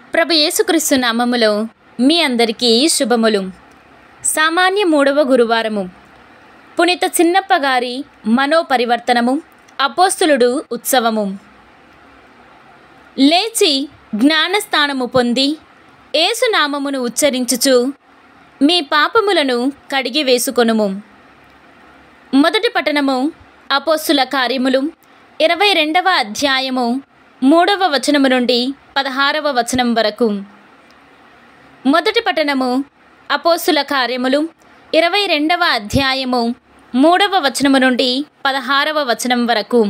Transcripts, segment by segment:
ప్రభు యేసుక్రీస్తు నామములో మీ అందరికీ శుభములు. సామాన్య 3వ గురువారము. పునీత చిన్నప్ప గారి మనోపరివర్తనము, అపోస్తులుడు ఉత్సవము. లేచి జ్ఞానస్థానము పొంది యేసు నామమును ఉచ్చరించుచు మీ పాపములను కడిగి వేసుకొనుము. మొదటి పట్టణము అపోస్తుల కార్యములు 22వ అధ్యాయము 3వ వచనము నుండి 16వ వచనం వరకు. మొదటి పట్టణము అపోస్తుల కార్యములు 22వ అధ్యాయము 3వ వచనము నుండి 16వ వచనం వరకు.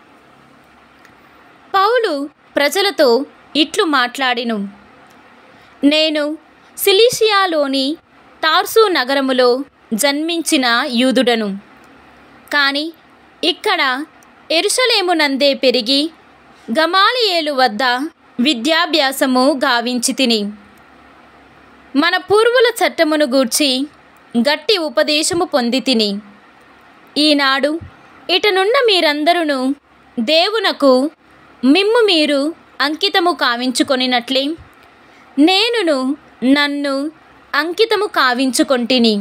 పౌలు ప్రజలతో ఇట్లు మాట్లాడెను. నేను సిలీషియాలోని తార్సు నగరములో జన్మించిన యూదుడను, కానీ ఇక్కడ యెరూషలేమునందే పెరిగి గమాలియేలు వద్ద విద్యాభ్యాసము గావించి తిని, మన పూర్వుల చట్టమును గూర్చి గట్టి ఉపదేశము పొంది తిని, ఈనాడు ఇటనున్న మీరందరూ దేవునకు మిమ్ము మీరు అంకితము కావించుకొనినట్లే నేనును నన్ను అంకితము కావించుకొంటిని.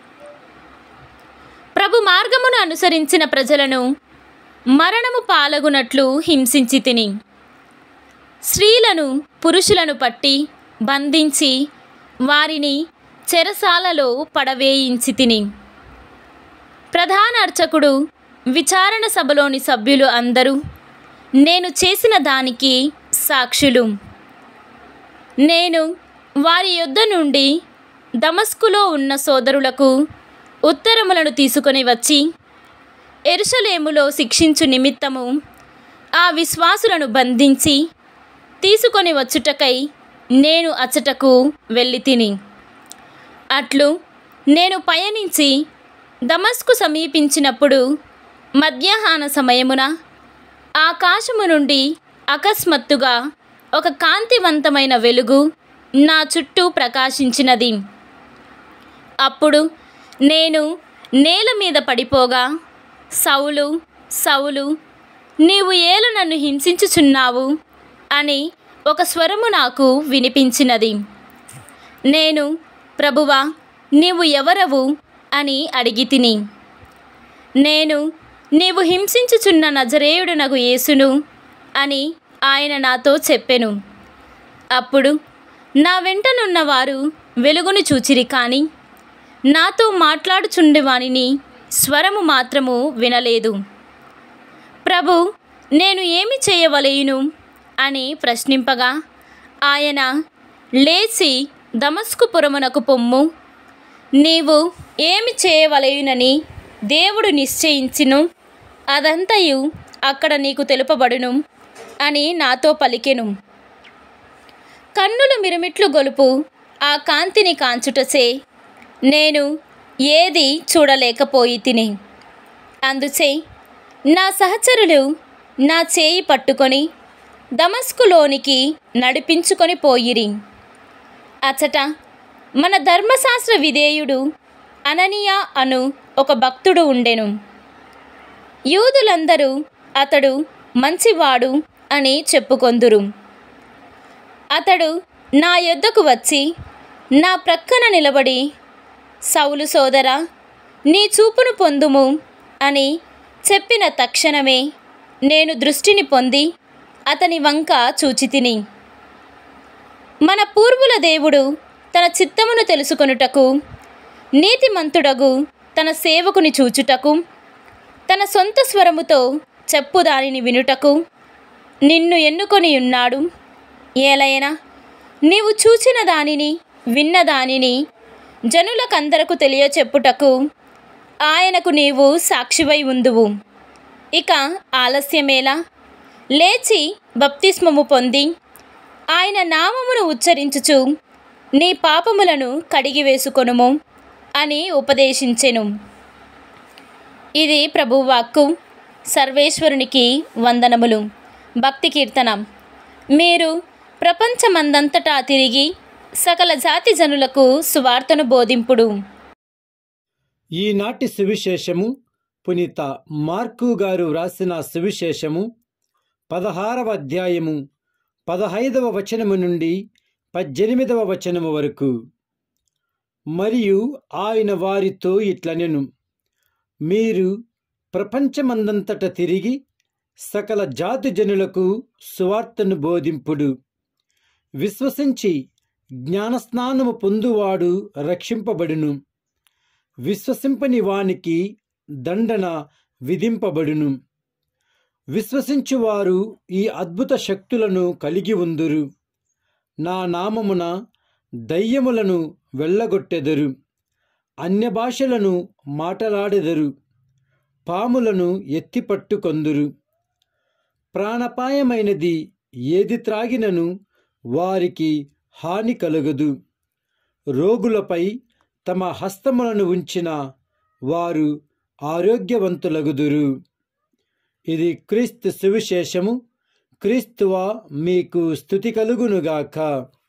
ప్రభు మార్గమును అనుసరించిన ప్రజలను మరణము పాలగునట్లు హింసించి తిని, స్త్రీలను పురుషులను పట్టి బంధించి వారిని చెరసాలలో పడవేయించి తిని. ప్రధాన అర్చకుడు విచారణ సభలోని సభ్యులు అందరూ నేను చేసిన దానికి సాక్షులు. నేను వారి యొద్ద నుండి దమస్కులో ఉన్న సోదరులకు ఉత్తరములను తీసుకొని వచ్చి యెరూషలేములో శిక్షించు నిమిత్తము ఆ విశ్వాసులను బంధించి తీసుకొని వచ్చుటకై నేను అచ్చటకు వెళ్ళి తిని. అట్లు నేను పయనించి దమస్కు సమీపించినప్పుడు మధ్యాహ్న సమయమున ఆకాశము నుండి అకస్మాత్తుగా ఒక కాంతివంతమైన వెలుగు నా చుట్టూ ప్రకాశించినది. అప్పుడు నేను నేల మీద పడిపోగా, సౌలు సౌలు, నీవు ఏలు నన్ను హింసించుచున్నావు అని ఒక స్వరము నాకు వినిపించినది. నేను ప్రభువా, నీవు ఎవరవు అని అడిగి తిని. నేను నీవు హింసించుచున్న నజరేయుడునగు యేసును అని ఆయన నాతో చెప్పెను. అప్పుడు నా వెంటనున్న వారు వెలుగును చూచిరి, కానీ నాతో మాట్లాడుచుండేవానిని స్వరము మాత్రము వినలేదు. ప్రభు, నేను ఏమి చేయవలెను అని ప్రశ్నింపగా ఆయన, లేచి దమస్కు పురమునకు పొమ్ము, నీవు ఏమి చేయవలెనని దేవుడు నిశ్చయించును, అదంతయు అక్కడ నీకు తెలుపబడును అని నాతో పలికెను. కన్నులు మిరుమిట్లు గొలుపు ఆ కాంతిని కాంచుటచే నేను ఏది చూడలేకపోయి తిని. అందుచే నా సహచరులు నా చేయి పట్టుకొని దమస్కులోనికి నడిపించుకొని పోయిరి. అచట మన ధర్మశాస్త్ర విధేయుడు అననీయ అను ఒక భక్తుడు ఉండెను. యూదులందరూ అతడు మంచివాడు అని చెప్పుకొందురు. అతడు నా యొద్దకు వచ్చి నా ప్రక్కన నిలబడి, సౌలు సోదరా, నీ చూపును పొందుము అని చెప్పిన తక్షణమే నేను దృష్టిని పొంది అతని వంక చూచితిని. మన పూర్వుల దేవుడు తన చిత్తమును తెలుసుకొనుటకు, నీతిమంతుడగు తన సేవకుని చూచుటకు, తన సొంత స్వరముతో చెప్పు దానిని వినుటకు నిన్ను ఎన్నుకొని ఉన్నాడు. ఏలైనా నీవు చూచిన దానిని విన్న దానిని జనులకందరకు తెలియచెప్పుటకు ఆయనకు నీవు సాక్షివై ఉందువు. ఇక ఆలస్యమేలా, లేచి బప్తిస్మము పొంది ఆయన నామమును ఉచ్చరించుచు నీ పాపములను కడిగి వేసుకొనుము అని ఉపదేశించెను. ఇది ప్రభువాక్కు. సర్వేశ్వరునికి వందనములు. భక్తి కీర్తనం. మీరు ప్రపంచమందంతటా తిరిగి సకల జాతి జనులకు సువార్తను బోధింపుడు. ఈనాటి సువిశేషము పునీత మార్కు గారు వ్రాసిన సువిశేషము 16వ అధ్యాయము 15వ వచనము నుండి 18వ వచనము వరకు. మరియు ఆయన వారితో ఇట్లనెను, మీరు ప్రపంచమందంతట తిరిగి సకల జాతి జనులకు సువార్తను బోధింపుడు. విశ్వసించి జ్ఞానస్నానము పొందువాడు రక్షింపబడును, విశ్వసింపని వానికి దండన విధింపబడును. విశ్వసించువారు ఈ అద్భుత శక్తులను కలిగి ఉందురు. నా నామమున దయ్యములను వెళ్ళగొట్టెదరు, అన్య భాషలను మాటలాడెదరు, పాములను ఎత్తిపట్టుకొందురు. ప్రాణపాయమైనది ఏది త్రాగినను వారికి హాని కలుగదు. రోగులపై తమ హస్తములను ఉంచిన వారు ఆరోగ్యవంతులగుదురు. ఇది క్రీస్తు సువిశేషము. క్రీస్తువా మీకు స్తుతి కలుగునుగాక.